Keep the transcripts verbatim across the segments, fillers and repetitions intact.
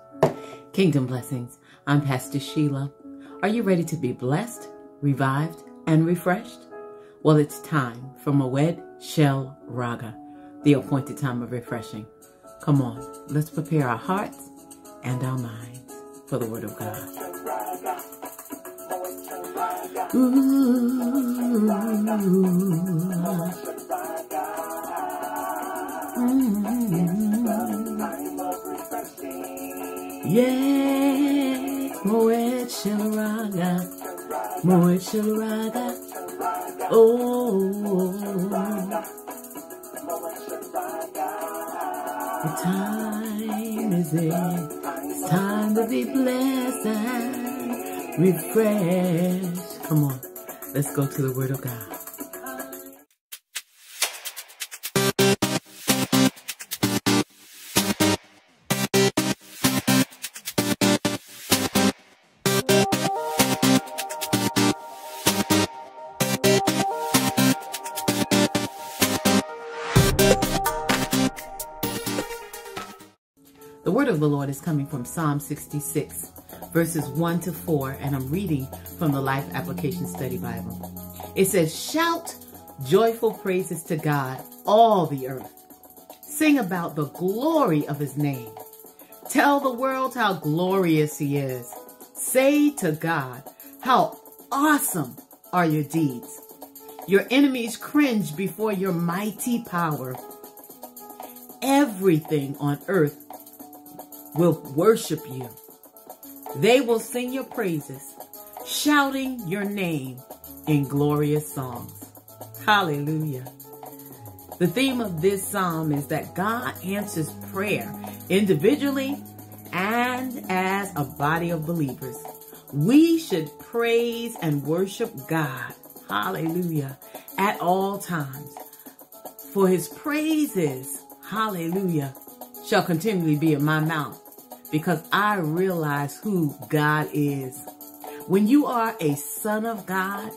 Kingdom blessings. I'm Pastor Sheila. Are you ready to be blessed, revived, and refreshed? Well, it's time for Moed Shel Raga, the appointed time of refreshing. Come on, let's prepare our hearts and our minds for the Word of God. Ooh. Yeah, Moed Shel Raga, Moed Shel Raga. Oh, the time is in. It's time to be blessed and refreshed. Come on, let's go to the Word of God. The word of the Lord is coming from Psalm sixty-six, verses one to four, and I'm reading from the Life Application Study Bible. It says, "Shout joyful praises to God, all the earth. Sing about the glory of his name. Tell the world how glorious he is. Say to God, how awesome are your deeds. Your enemies cringe before your mighty power. Everything on earth will worship you. They will sing your praises, shouting your name in glorious songs." Hallelujah. The theme of this psalm is that God answers prayer individually and as a body of believers. We should praise and worship God, hallelujah, at all times. For his praises, hallelujah, shall continually be in my mouth, because I realize who God is. When you are a son of God,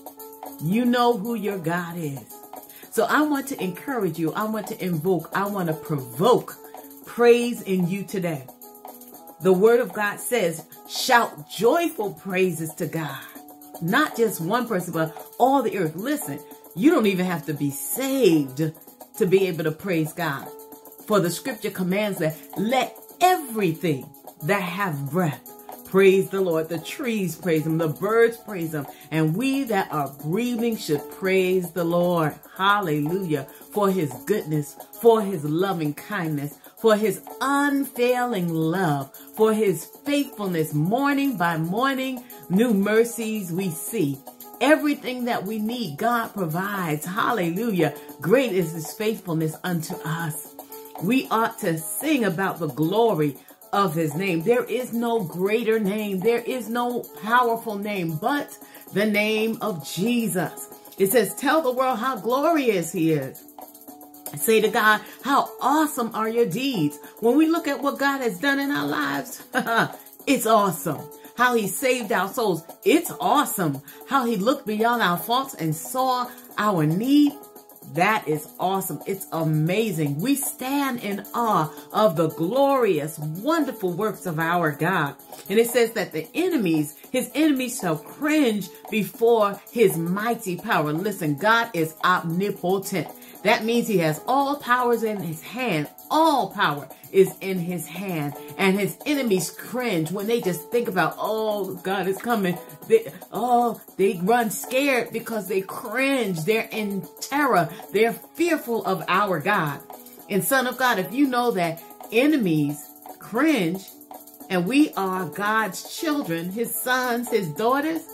you know who your God is. So I want to encourage you. I want to invoke. I want to provoke praise in you today. The word of God says, shout joyful praises to God. Not just one person, but all the earth. Listen, you don't even have to be saved to be able to praise God. For the scripture commands that let everything that have breath praise the Lord. The trees praise him. The birds praise him. And we that are breathing should praise the Lord. Hallelujah. For his goodness, for his loving kindness, for his unfailing love, for his faithfulness. Morning by morning, new mercies we see. Everything that we need, God provides. Hallelujah. Great is his faithfulness unto us. We ought to sing about the glory of his name. There is no greater name. There is no powerful name but the name of Jesus. It says, tell the world how glorious he is. Say to God, how awesome are your deeds. When we look at what God has done in our lives, it's awesome. How he saved our souls, it's awesome. How he looked beyond our faults and saw our need, that is awesome. It's amazing. We stand in awe of the glorious, wonderful works of our God. And it says that the enemies, his enemies shall cringe before his mighty power. Listen, God is omnipotent. That means he has all powers in his hand. All power is in his hand. And his enemies cringe when they just think about, oh, God is coming. They, oh, they run scared because they cringe. They're in terror. They're fearful of our God. And son of God, if you know that enemies cringe and we are God's children, his sons, his daughters,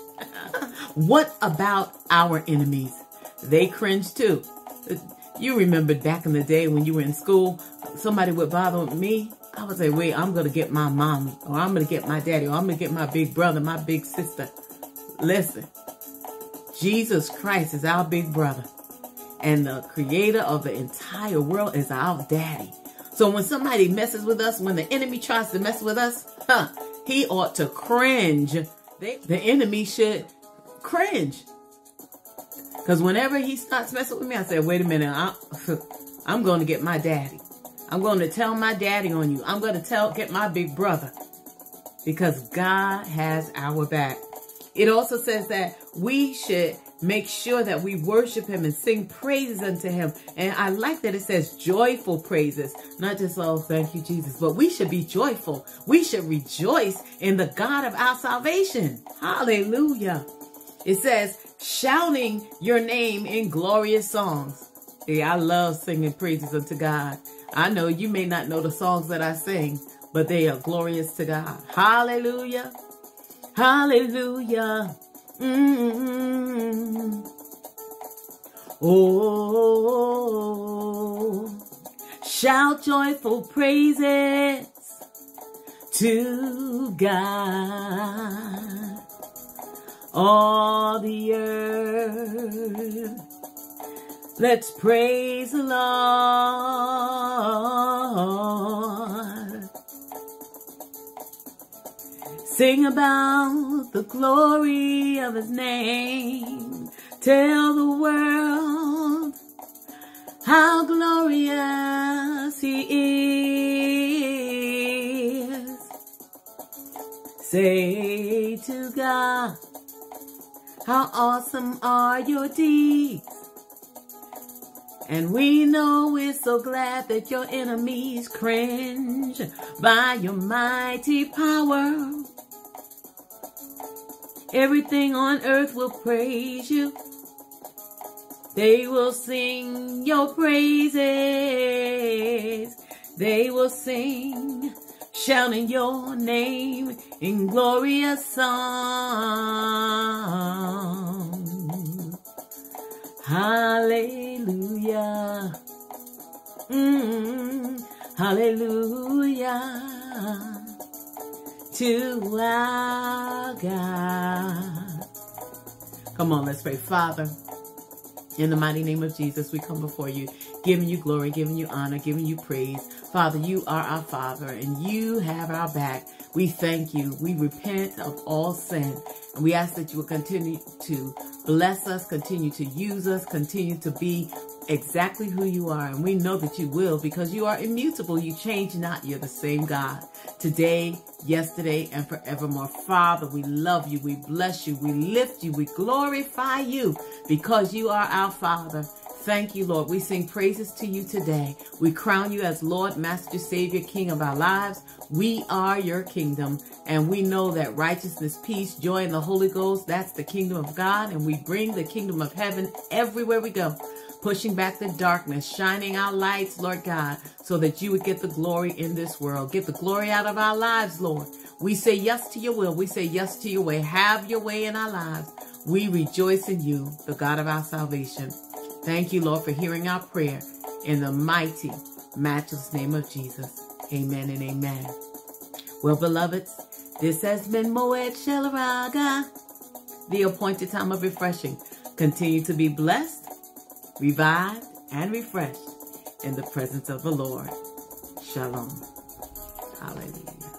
what about our enemies? They cringe too. You remember back in the day when you were in school, somebody would bother me. I would say, wait, I'm going to get my mom, or I'm going to get my daddy, or I'm going to get my big brother, my big sister. Listen, Jesus Christ is our big brother. And the creator of the entire world is our daddy. So when somebody messes with us, when the enemy tries to mess with us, huh, he ought to cringe. They, the enemy should cringe. Because whenever he starts messing with me, I say, wait a minute, I, I'm going to get my daddy. I'm going to tell my daddy on you. I'm going to tell, get my big brother, because God has our back. It also says that we should make sure that we worship him and sing praises unto him. And I like that it says joyful praises, not just, oh, thank you, Jesus, but we should be joyful. We should rejoice in the God of our salvation. Hallelujah. It says, shouting your name in glorious songs. Yeah, I love singing praises unto God. I know you may not know the songs that I sing, but they are glorious to God. Hallelujah. Hallelujah. Mm-hmm. Oh, shout joyful praises to God. All the earth, let's praise the Lord. Sing about the glory of his name. Tell the world how glorious he is. Say to God, how awesome are your deeds. And we know we're so glad that your enemies cringe by your mighty power. Everything on earth will praise you. They will sing your praises. They will sing, shouting your name in glorious song. Hallelujah. Mm, hallelujah. To our God. Come on, let's pray. Father, in the mighty name of Jesus, we come before you, giving you glory, giving you honor, giving you praise. Father, you are our Father, and you have our back. We thank you. We repent of all sin, and we ask that you will continue to bless us, continue to use us, continue to be exactly who you are. And we know that you will, because you are immutable. You change not. You're the same God today, yesterday, and forevermore. Father, we love you. We bless you. We lift you. We glorify you because you are our Father. Thank you, Lord. We sing praises to you today. We crown you as Lord, Master, Savior, King of our lives. We are your kingdom, and we know that righteousness, peace, joy, and the Holy Ghost, that's the kingdom of God, and we bring the kingdom of heaven everywhere we go, pushing back the darkness, shining our lights, Lord God, so that you would get the glory in this world. Get the glory out of our lives, Lord. We say yes to your will. We say yes to your way. Have your way in our lives. We rejoice in you, the God of our salvation. Thank you, Lord, for hearing our prayer in the mighty, matchless name of Jesus. Amen and amen. Well, beloveds, this has been Moed Shelaraga, the appointed time of refreshing. Continue to be blessed, revived, and refreshed in the presence of the Lord. Shalom. Hallelujah.